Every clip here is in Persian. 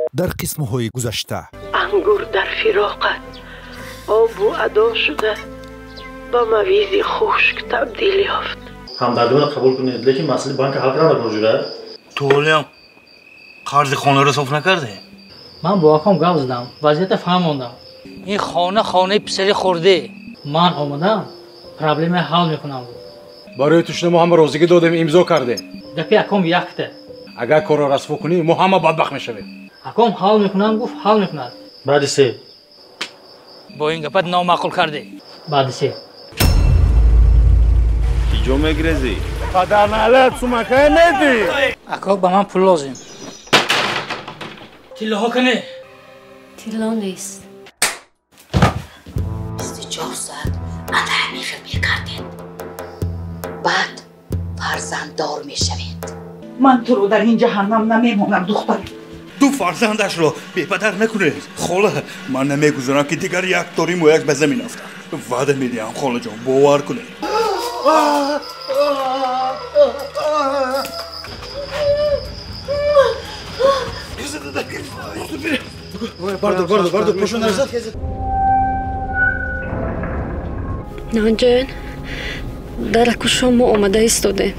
در قسم‌های گذشته انگور در فراقت آب و ادا شده با مویزی خشک تبدیل یافت. همدردی رو قبول کنید لیکن مسئله بانک حل کرده موجوده. تو قرض خانه رو صاف نکرده. من با آقام گپ زدم وضعیت فهموندم. این خانه پسری خورده. من اومدم پرابلم حل میکنم. برای توشن ما هم روزگی دادیم امضا کرده. گپی آقام یکته. اگر کار را رسوا کنی ما هم بدبخت میشویم. آقام حل میکنم گفت حل میکند. بعد سه با این گپت نامعقول کرده. بعد سه کجا میگریزی؟ قدر نالت سمکه ندی. آقا با من پول لازم. تیله ها کنه. تیلا نیست. 24 ساعت همین فیلم کردید. بعد فرزنددار میشوید. من تو رو در این جهنم نمیمونم دختر. دو فرزندش رو بی پدر نکنید. خاله من نمیگذارم که دیگر یک طوری مویک به زمین افته. وعده میدیم خاله جان باور کنید. باردو پشون نرزد. نانجان در کشم اومده ایستاده.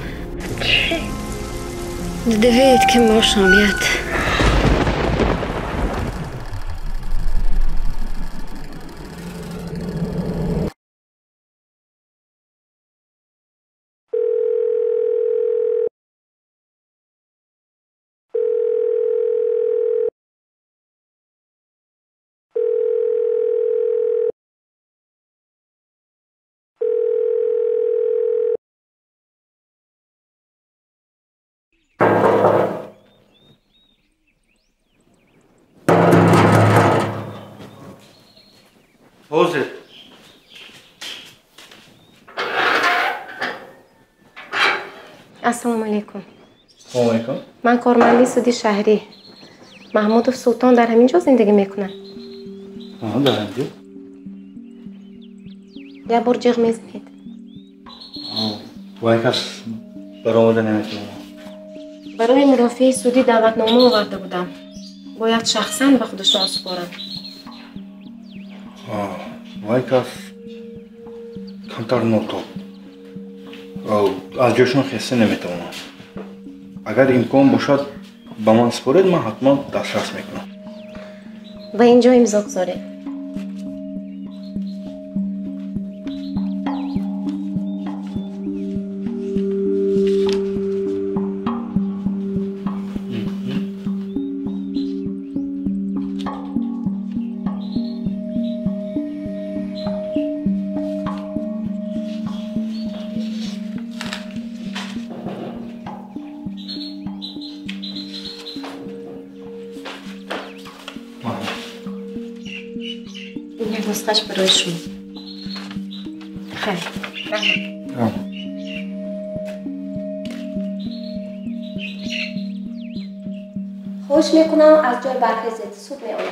دوید که ما شامیت. حاضر. السلام علیکم. سلام علیکم. من کارمندی سودی شهری محمود سلطان در همینجا زندگی میکنن. در همینجا؟ یه بار جیغ میزنید. با یک کس برآمده نمیتونم. برای مرافعه سودی دعوتنامه آورده بودم. باید شخصاً به خودش سپارم. با یک کس کمتر نوتاب. از جاشون خسته نمیتونم. اگر امکان باشد با من سپارید من حتما دسترس میکنم. و اینجا امضا گذارید. نسخش برای شما. خیلی. خوش میکنم از جای برخیزید. سود میآید.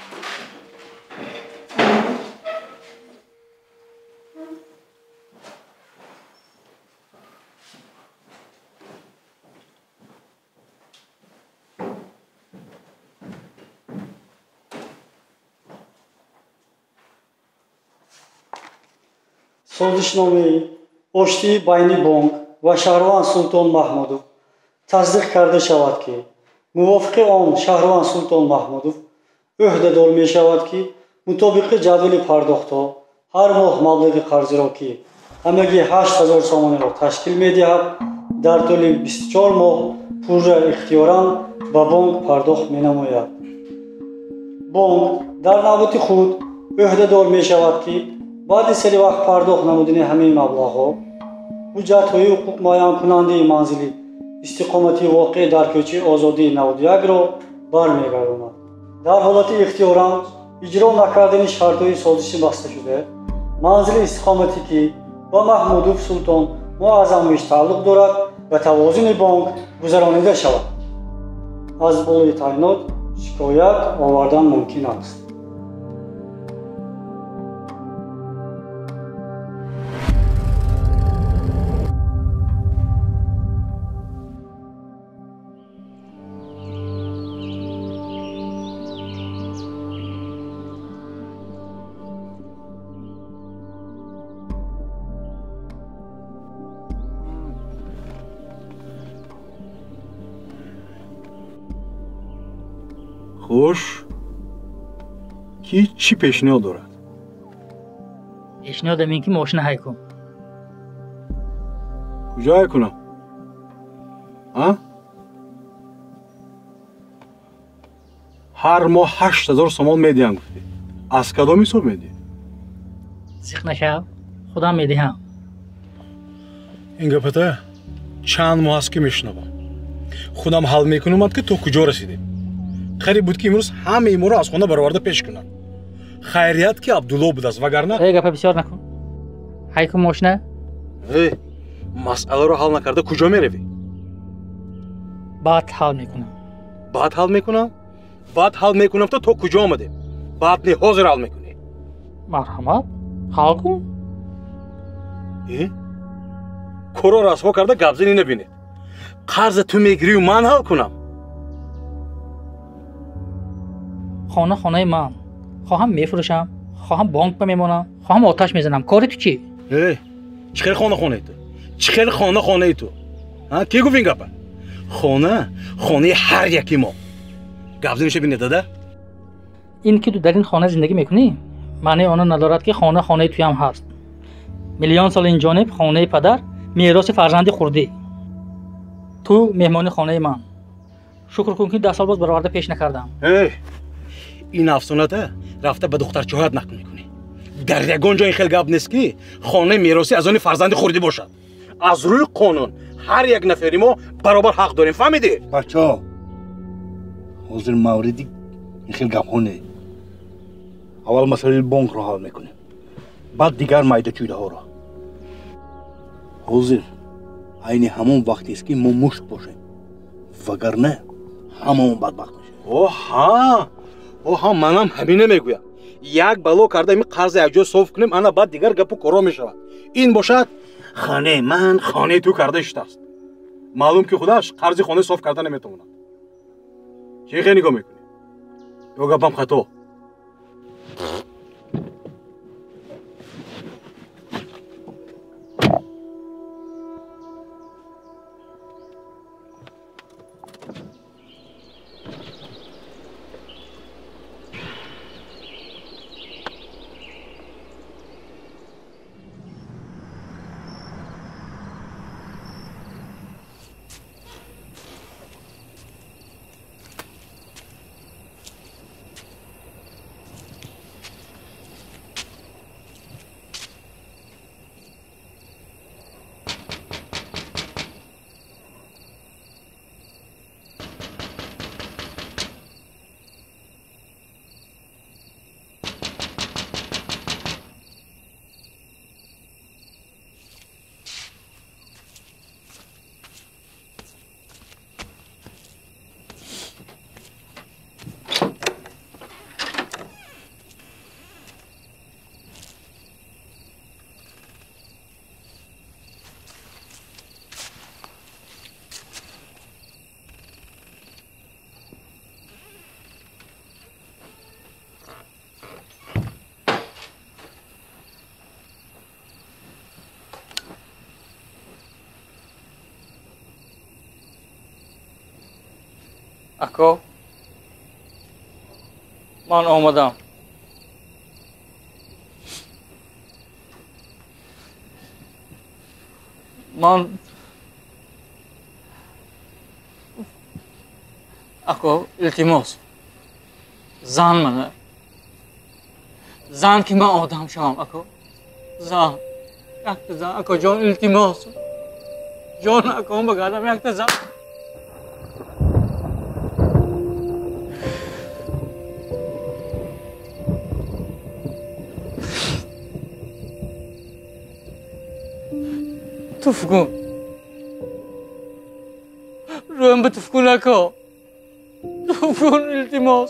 سازشنامه اشتی بین بانک و شهروان سلطان محمودов تصدیق کرده شود که موافق آن شهروان سلطان محمودов عهدهدار می شود که مطابق جدول پرداخت‌ها هر ماه مبلغ قرضی را که همگی 8000 سوم را تشکیل می دهد در طول 24 ماه پول را اختیاراً به بانک پرداخت می نماید. بانک در نوبت خود عهدهدار می شود که بعد سری وقت پرداخت نمودن همه مبلغ‌ها حجت‌های حقوق معین کننده منزلی استقامتی واقع در کوچه آزادی 91 را برمیگرداند. در حالت اختیاراً اجرا نکردن شرط‌های سازشی بسته شده منزل استقامتی که با محمودov سلطان معظمویش تعلق دارد و توازن بانک گذرانیده شود. از بالای تعینات شکایت آوردن ممکن است. خوش کی چی پیشنهاد دارد؟ پیشنهادم این که ماشین هی کن. کجا هی کنم؟ هر ماه 8000 سومان میدیم گفتی. از کدام حساب میدی؟ سیخ نشو. خودم میدهم. این گپته چند ماه است که میشنوم. خودم حل میکنم که تو کجا رسیدی. قریب بود که امروز همه ایمو رو از خونه برآورده پیش کنن. خیریت که عبدالله بود است وگرنه گپ بسیار نکن. هی کن ماشین. مسئله رو حل نکرده کجا میروی؟ بعد حل میکنم. بعد حل میکنم؟ بعد حل میکنم تو کجا آمده؟ بعد نه حاضر حل میکنی. مرحمت. حل کن. کورو رسوا کرده گبزینی نبینید. قرض تو میگیری و من حل کنم. خانه من. خواهم میفروشم. خواهم بانک بمیمونم. خواهم آتش میزنم. کاری تو چی؟ چخیر خانه تو؟ چخیر خانه تو؟ کی گفت این گپه؟ خانه هر یکی ما. گبزینش بینید داده؟ این که تو در این خانه زندگی میکنی معنی آن ندارد که خانه توی هم هست. میلیون سال این جانب خانه پدر میراث فرزند خورده. تو مهمان خانه من. شکر کن که 10 سال باز برآورده پیش نکردم. این افسونته رفته به دختر چهات نکن میکنی. در یگان جای خیلی گپ نیست که خانه میراثی از آن فرزند خورده باشد. از روی قانون هر یک نفری ما برابر حق داریم. فهمیدی؟ بچه‌ها حاضر موردی این خیلی گپ ها نه. اول مسئله بانک رو حل میکنیم. بعد دیگر مایده چیده ها رو. حاضر عین همون وقتی است که ما مشت باشیم. وگرنه همون بدبخت میشه. اوها منم همینه میگویم. یک بلا کرده این قرض یک جا صاف کنیم انا بعد دیگر گپ و کارا میشود. این باشد خانه من خانه تو کرده شده است. معلوم که خودش قرض خانه صاف کرده نمیتونه. چی خیلی نگاه میکنی؟ یا گپم خطا؟ اکو من آمدم. من اکو التماس زن منه. زن که من آدم شوم. اکو زن یک زن. اکو جان التماس جان اکو بگردم یک زن. تفكون روم بتفكون اكو تفكون التماس.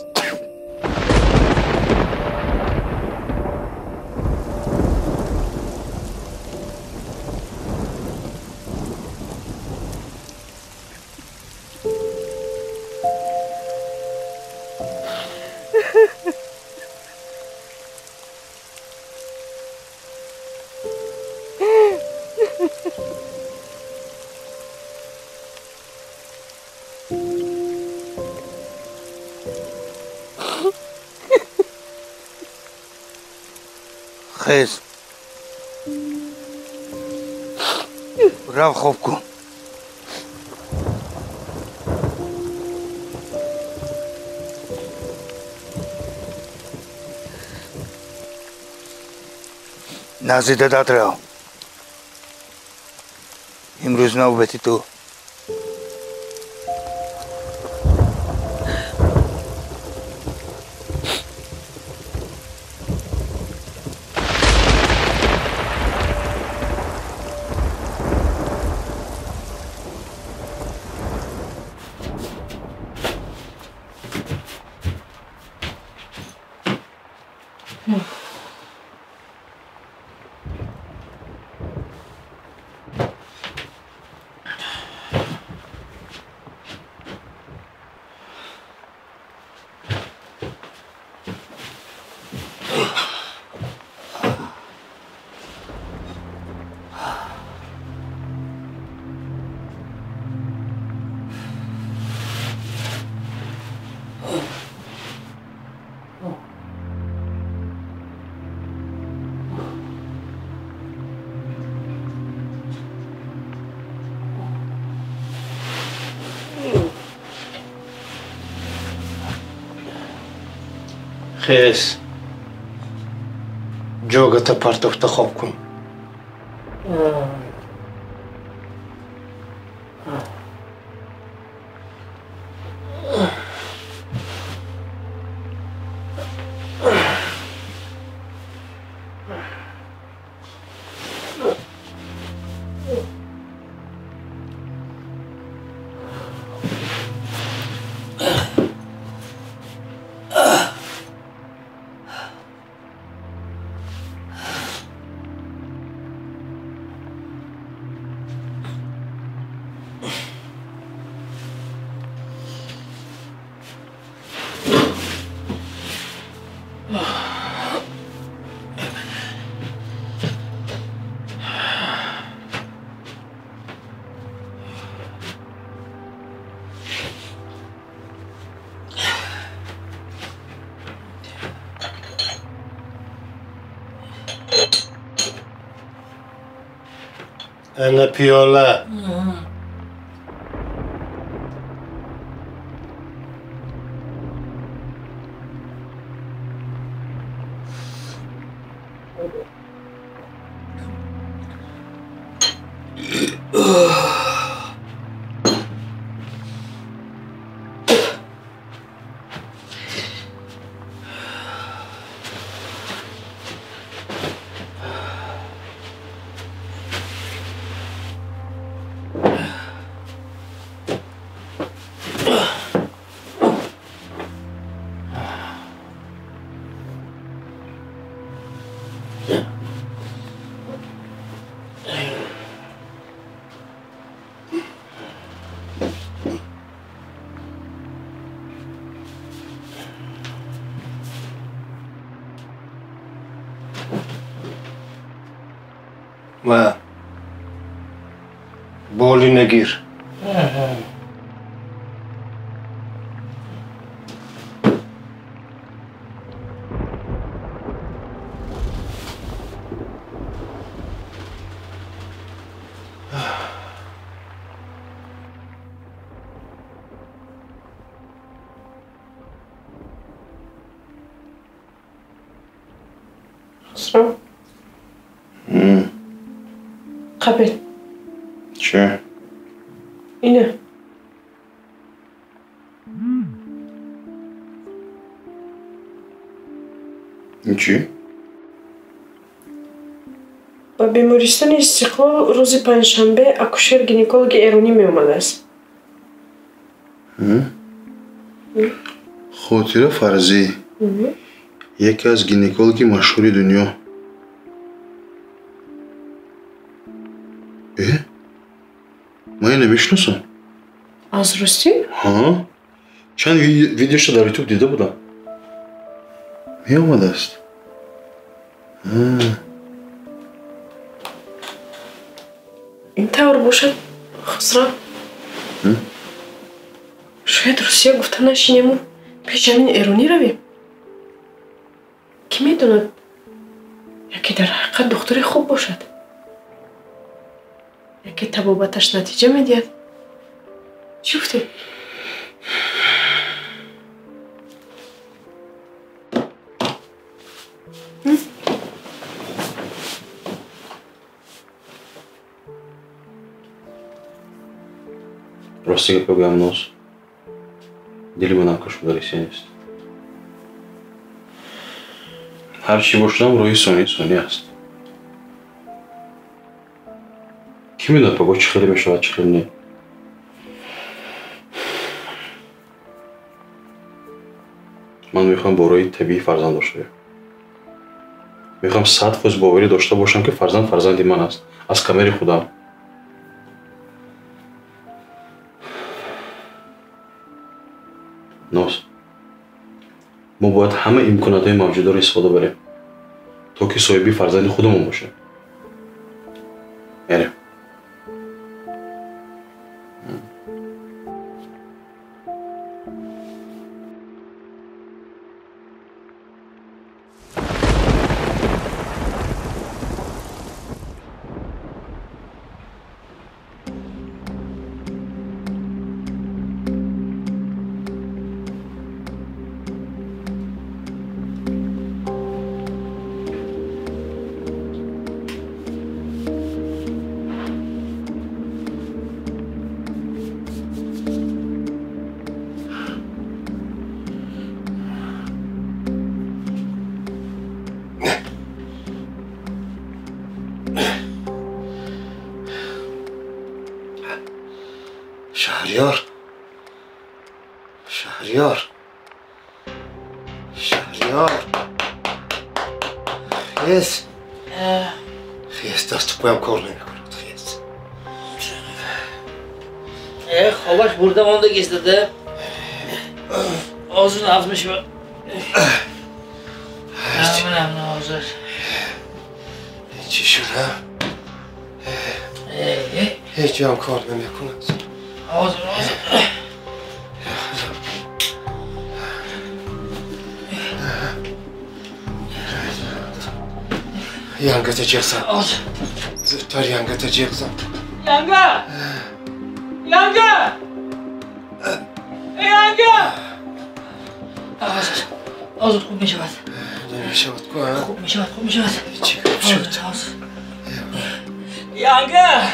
خیز رو خوب کن نزدیک داد رو امروز نوبتی تو خیز جوگتا پرتوختا خواب کن انا پیاله و بالی نگیر خسرو قبل چه؟ اینه این چی؟ با بیمارستان استقلال روز پنجشنبه اکوشر گینکولوگ ایرانی می اومده است. خاطره فرزی یکی از گینکولوگ مشهور دنیا. من اینو نمیشناسم. از راستی؟ ها؟ چند ویدیوش در یوتیوب دیده بودم. می آمده است. این طور باشد خسرو شاید روسیه گفته نشینیم و پیش همین ایرانی رویم. کی میدوند یکی در حقیقت دختری خوب باشد، یکی طبابتش نتیجه میدید. چی گفتی؟ راستیگه بگم ناز دلی من کشم داری نیست. هر چی باشدم روی سونی است. کی میدونه بگو چه خیلی بشه و چه خیلی نه. من میخوام با روی طبیعی فرزند داشته باشم. میخوام 100% باوری داشته باشم که فرزندی من است از کمر خودم. ناز ما باید همه امکانات‌های موجوده رو استفاده بریم تا که صاحبی فرزند خودمون باشه. یعنی شهریار خیز دست پایم کار نمیکند. خیز خوابش برده مانده گیستده آزون نفت میشه نه آزر چی شده؟ هیچ هم کار نمیکند. آزر Yanga teceksen. Zıttar yanga teceksen. Yanga! Yanga! Yanga! آزاد خوب میشود. نمیشود که خوب میشود. چی خوب شد؟ یانگا!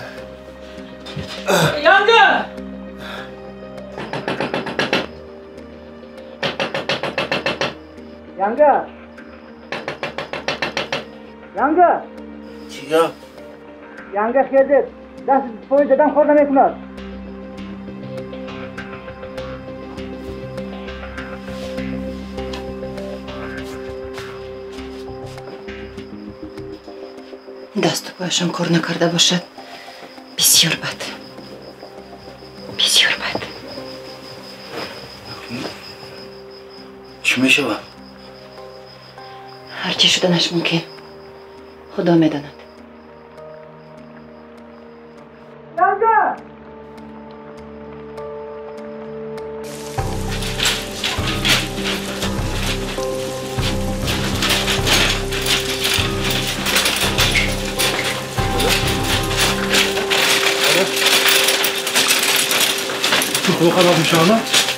یانگا! چیا؟ یانگا خیزد دست پای زدن خور نمیکند. دست و پایشان کار نکرده باشد بسیار بد. چی میشه با؟ هرچی شدنش ممکن خدا میداند. تو خراب میشه نه؟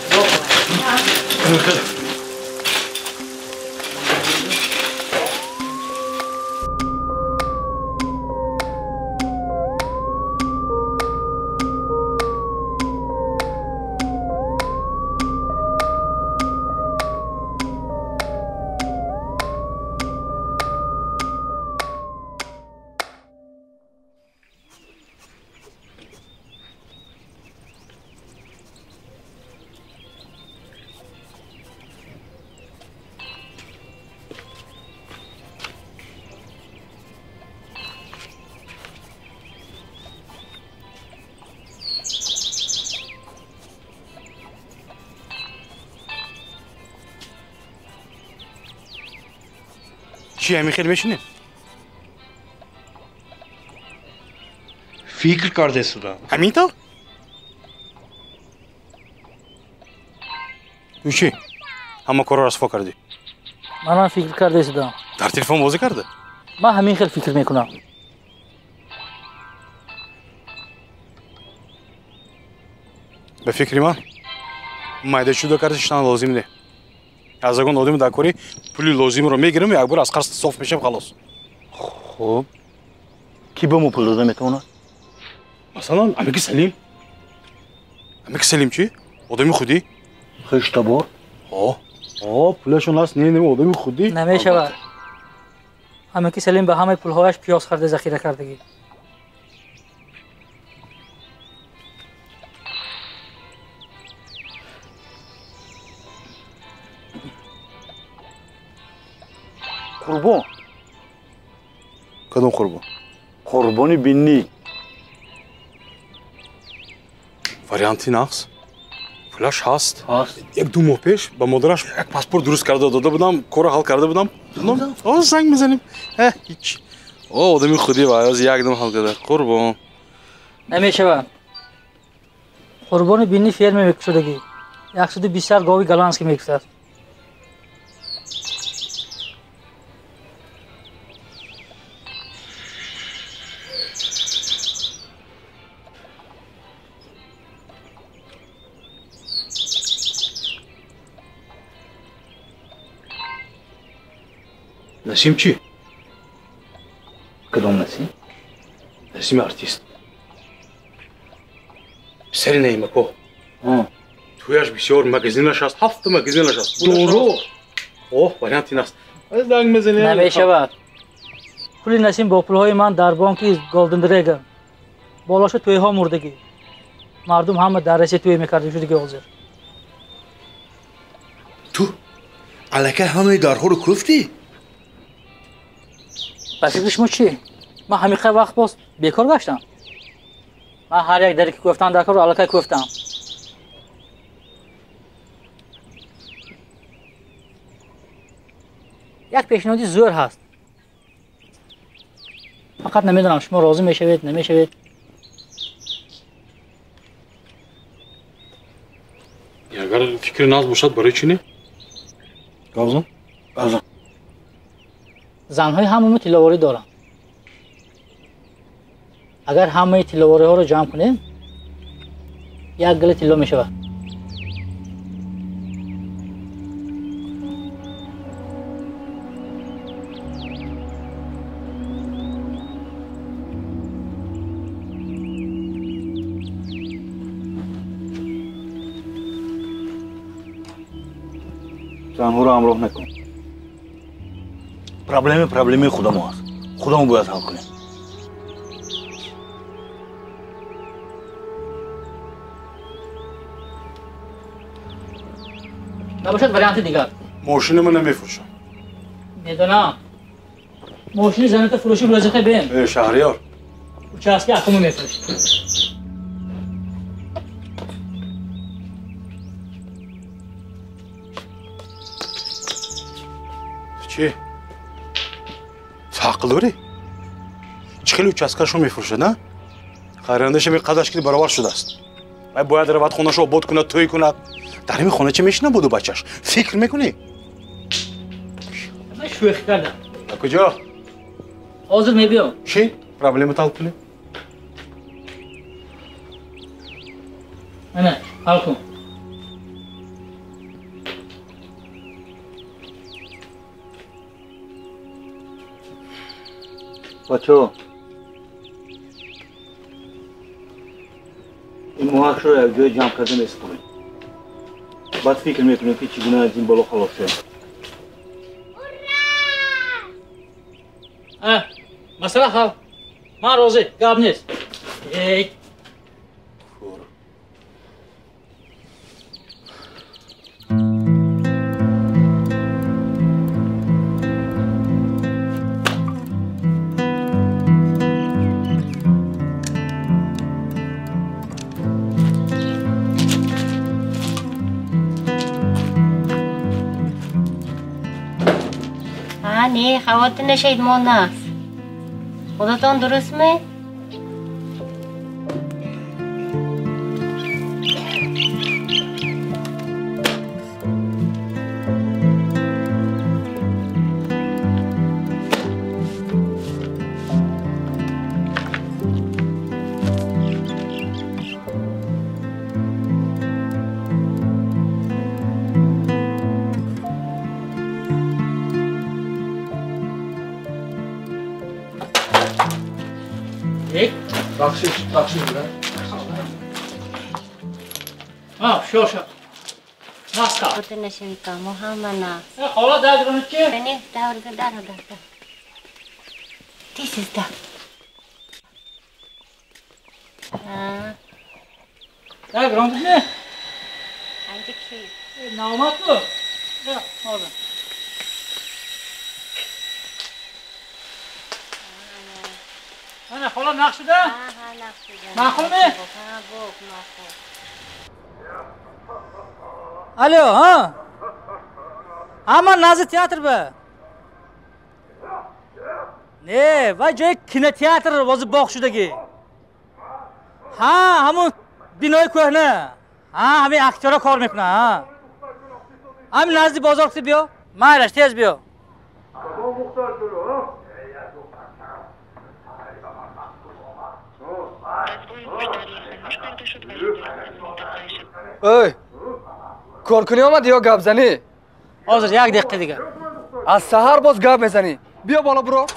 چی همین خیلی بشینه؟ فکر کرده سودم. همینطور؟ تو چی؟ همه کار را رسوا کردی؟ من فکر کرده شدم. در تلفن بازی کرده؟ من همین خیلی فکر میکنم. به فکر من майда чудо кардиштан лозим не. Аз агон одами дар кори пули лозим ро мегирам як бор аз қарз соф мешам халос. خب کی به مو پول داده میتونه؟ Масалан, амики Салим. Амики Салим чи? Одами худӣ? خشتبار پولشون هست نه آدمی خودی نمیشود. همه که سلیم به همه پولهایش پیاز خرده ذخیره کردگی. قربان کدوم قربان؟ قربانی بینی وарианти нақс. پولش هست. یک دو ماه پیش با مادرش یک پاسپورت درست کرده داده بودم، کار حل کرده بودم. زنگ میزنیم. هیچ. آدمی خودی و از یک دم حل کرده. قربان. نمیشود. قربان بینی فرم میکشودگی. 120 گاوی گلانسکی میکشد. نسیم چی؟ کدام نسیم؟ نسیم ارتیست. سری نیمکو. تویش بسیار مگزینش هست. 7 مگزینش هست. دورو. وریانتی نست. زنگ میزنی. نمیشود. پول نسیم با پولهای من در بانک گلدن درگن. بالاشو توی ها مردگی. مردم همه درسی توی میکردیم شدگی حاضر. تو الکه همه درها رو کفتی؟ پس فکرش چی؟ من همیشه وقت باز بیکار گشتم. من هر یک دری که گفتم در کار رو الکه گفتم. یک پیشنهادی زور هست. فقط نمیدونم شما راضی میشوید نمیشوید. اگر فکر ناز باشد برای چی نه؟ گازم؟ زنهای همه تیلاواری دارن. اگر همه تیلاواری ها رو جمع کنیم یک گل تیلا می شود. زنها رو همراه نکن. پرابلم خدا ما هست. خدا ما باید حل کنه. نباشد وریانت دیگر. ماشین من نمیفروشم. میدونم. ماشین زنت فروشی روزخه بین. شهریار. چاسکی اکمو میفروشی. چی؟ عقل داری؟ چخیلی участкашо میفروشه نه؟ خریدارش می قدش که برابر شده است. باید روات خونه‌شو آباد کنه توی کنه. در این خونه چه میشینه بود و بچه‌ش؟ فکر میکنی؟ من شوخی کردم. کجا؟ حاضر میبیام. چی؟ پرابلمت حل کنی؟ نه حل کن. بچه این موهاش رو یک جای جمع کرده میسپاریم. بعد فکر میکنیم که چگونه از این بالا خلاص شد. مسئله حل. من راضی گپ نیست. نه خوات نشید ما نه. خودتان درست می؟ بخشش بودن شو ناستا خاطر نشوی که محمد نه خالا درگرانه چی؟ بینه در This is that. درگرانه نه Hangi şey? نامت تو یا آره خالا نقش ده؟ نقش ده نخونه؟ نخون الو ها اما ناز تئاتر به نه و جای کینوتئاتر واز باغ شدگی ها همون بینای کهنه ها همین اکتورا کار میکنه ها همین نزدی بازار کسی بیا مایرش تیز بیا ای کار کنی آمد یا گپ زنی؟ حاضر یک دقیقه دیگه از سحر باز گپ میزنی بیا بالا برو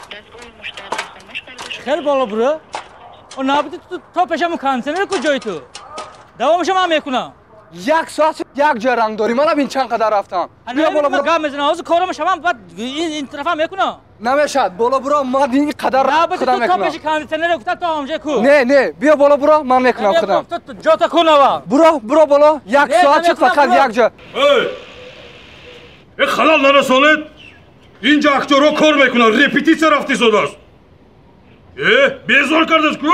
خیلی بالا برو و نبودی تو پیشمون کانسنر کجایی تو دوامش هم میکنم یک ساعت یک جای رنگ داری من این چند قدر رفتم بیا بالا برو گپ میزنم حاضر کارم شما بعد این طرف هم میکنم نمیشد بالا برو ما این قدر خودم تو میکنم پیش کانسنر گفت تو همجا کو نه بیا بالا برو من میکنم خودم تو جاتا کو نوا برو بالا یک ساعت شد فقط یک جا ای خلال نرسانید اینجا اکتورها کار میکنن رپیتیسه رفتی صداست بیزار کردش کو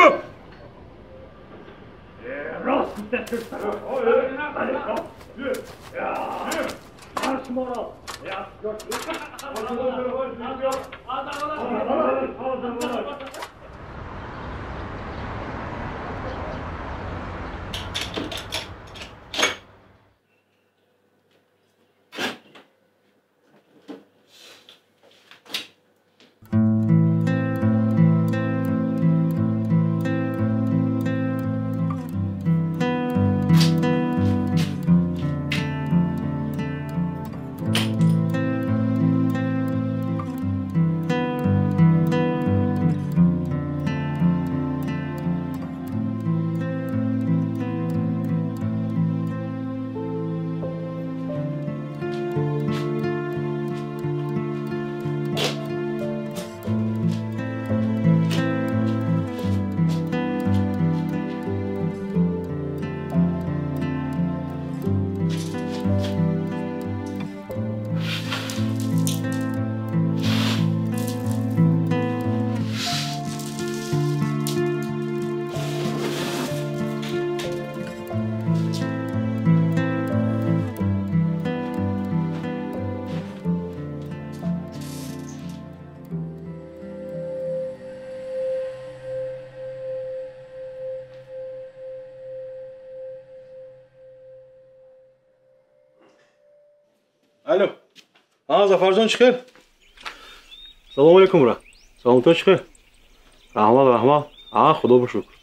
الو ظفر جان چیکار؟ سلام علیکم برا سلام تو چیکار؟ رحمت خدا رو شکر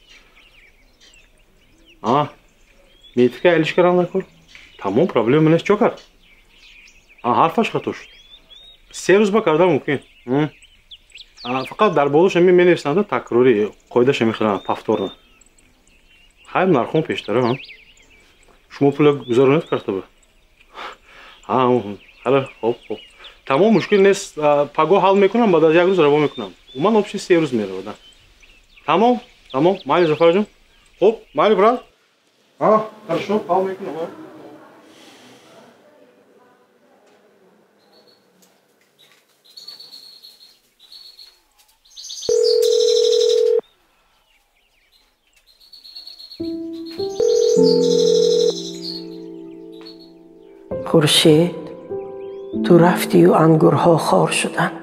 میتیکه الش کردن نکن تمام پرابلم نیست چیکار؟ حرفش خطا شد 3 روز با کردم ممکن فقط در بالوش می نویسند تکراری قاعدهش میخونن پفتور خیلی نرخون پیشتره شما پول گزارنت کرده بود حالا خب تمام مشکل نیست پگاه حل میکنم بعد از 1 روز روا میکنم من общо 3 روز میره بودم تمام مایل ظفر جان خب مایل برات хорошо حل میکنم خورشید تو رفتی و انگورها خار شدند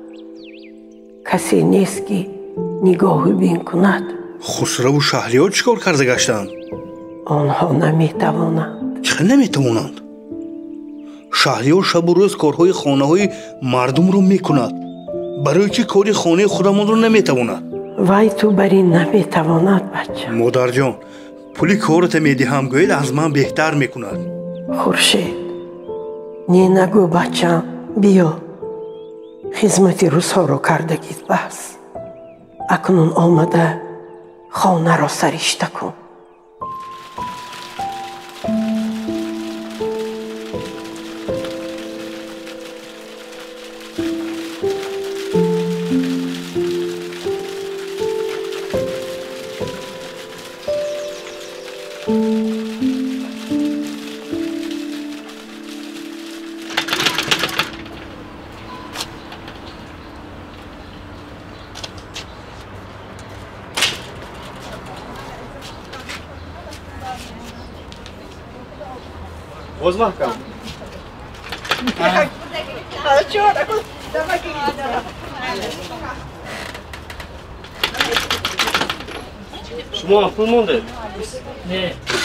کسی نیست که نگاهی بین کند خسرو و شهریار چیکار کرده گشتند آنها نمیتوانند چه نمیتوانند شهریار شب و روز کارهای خانه‌های مردم رو میکند برای چی کاری خانه خودمان رو نمیتواند وای تو بری نمیتواند بچه مادر جان پولی کارت میدهم گوید از من بهتر میکند خورشید نی نگو بچم بیا خدمتی روزها رو کردگید بس اکنون آمده خانه را سرشته کن. Bozma kaldı. شما پول مونده؟ نه.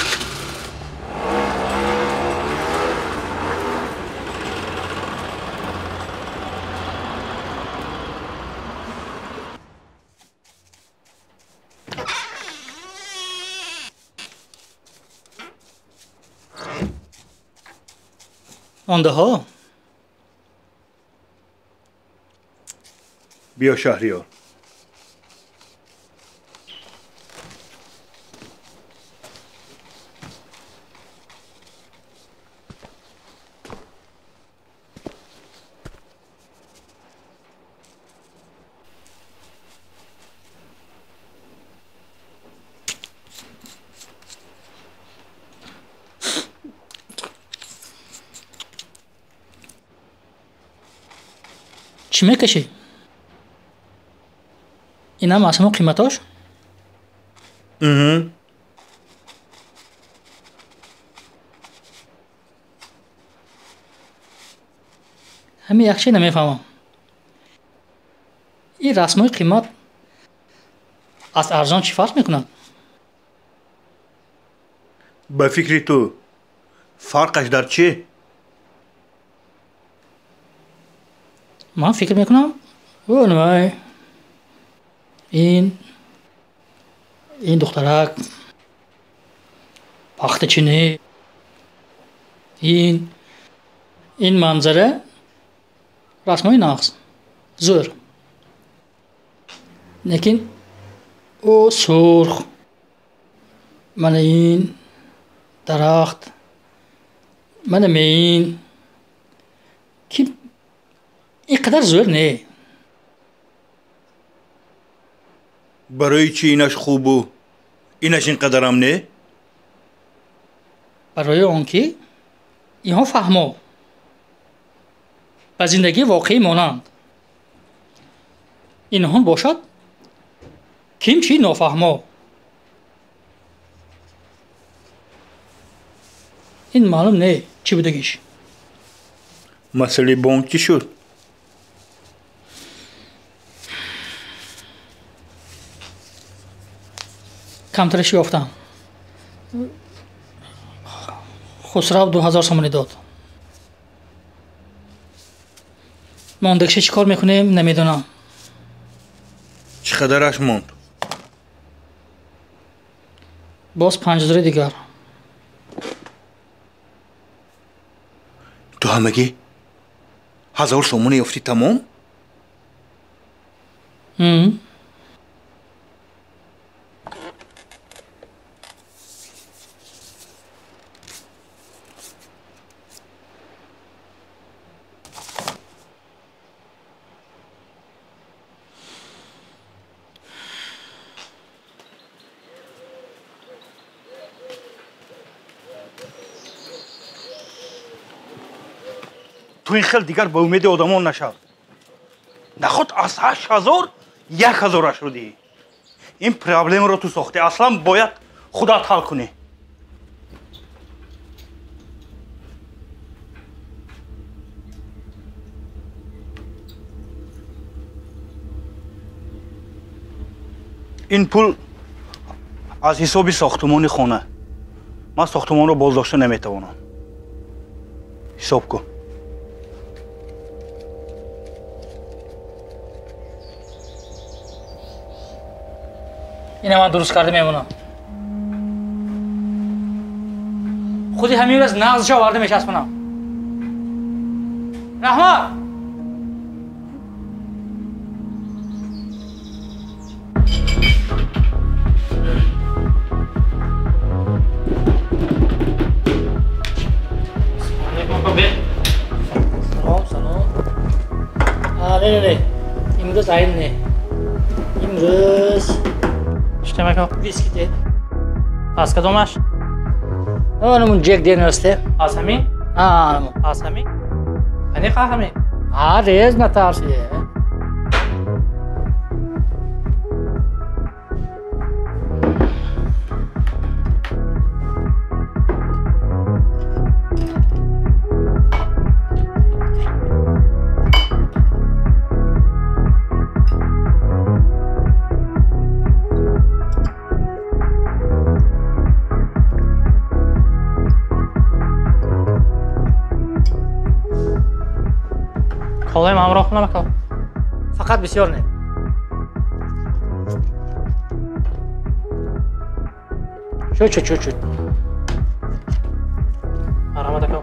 آنده ها بیا شهریار. چی میکشی؟ این هم اصلا قیمتاش؟ همین یک چی نمیفهمم. این رسمای قیمت از ارزان چی فرق میکنن؟ به فکری تو فرقش در چی؟ من فکر میکنم اونوای این دخترک پخت چینی این منظره رسمای نقص زور لیکن او سرخ من این درخت من این که اینقدر زور نه. برای چی اینش خوب و اینش اینقدر هم نه؟ برای اون که اینها فهمو و زندگی واقعی مانند اینها باشد کیم چی نافهمو. این معلوم نه چی بودگیش. مسئله بانک چی شد؟ کمترش یافتم. خسرو 2000 سومانی داد. ماندگشه چی کار میکنیم نمیدونم. چقدرش موند؟ باز 5000 دیگر. تو همگی 1000 سومانی یافتی تمام؟ تو این خیل دیگر به امید آدمان نشد. نخود از 8000 1000 شدی. این پرابلم رو تو ساخته. اصلا باید خودت حل کنی. این پول از حساب ساختمان خانه. من ساختمان رو بازداشته نمیتوانم. حساب کن. اینه من درست کرده میمونم. خودی همین روز نغزش آورده میچسبونم. رحمت نه امروز عین نه امروز اشتباه کن ویسکی ده از کدومش؟ اونمون جک دینسته از همین؟ آه از همین؟ یعنی خواه همین؟ ریز نترسیه خواهیم همراه کنم اکا فقط بسیار نه شد آرامت اکا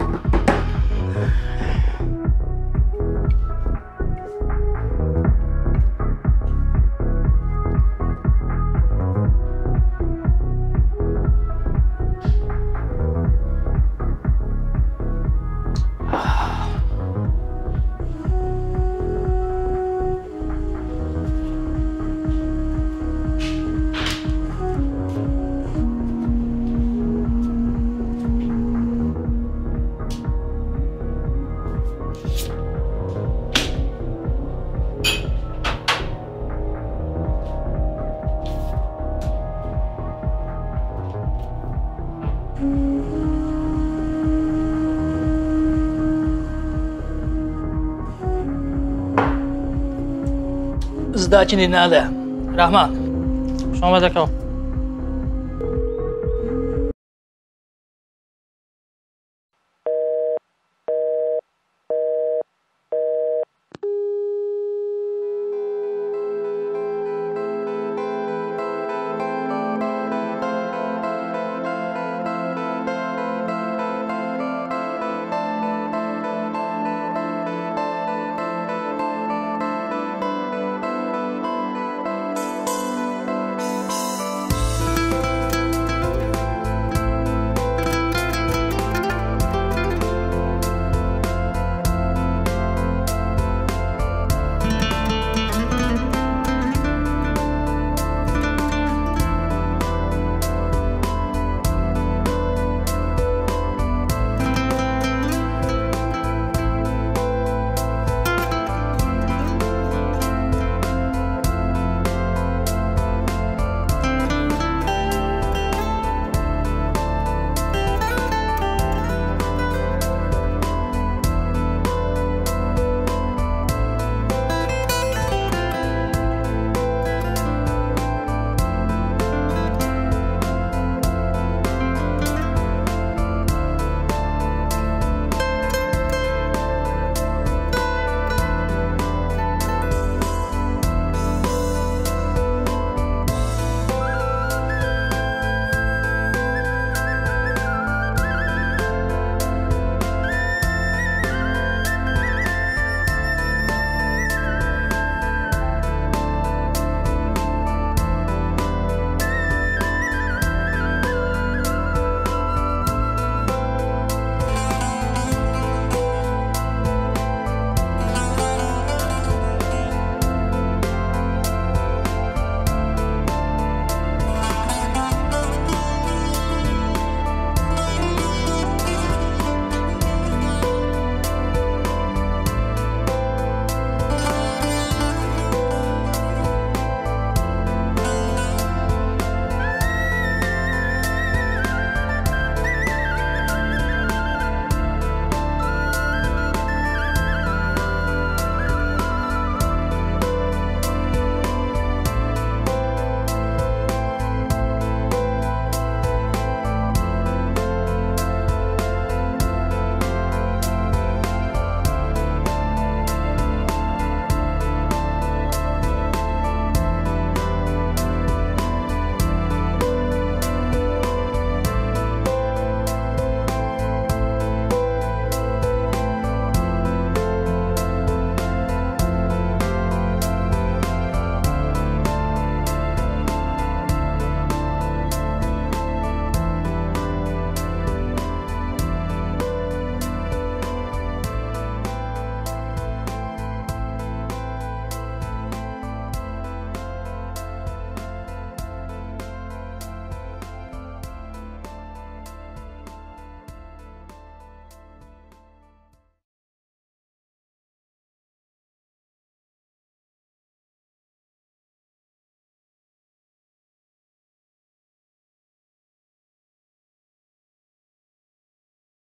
Сдачи не надо. Рахмат. شما بده اکا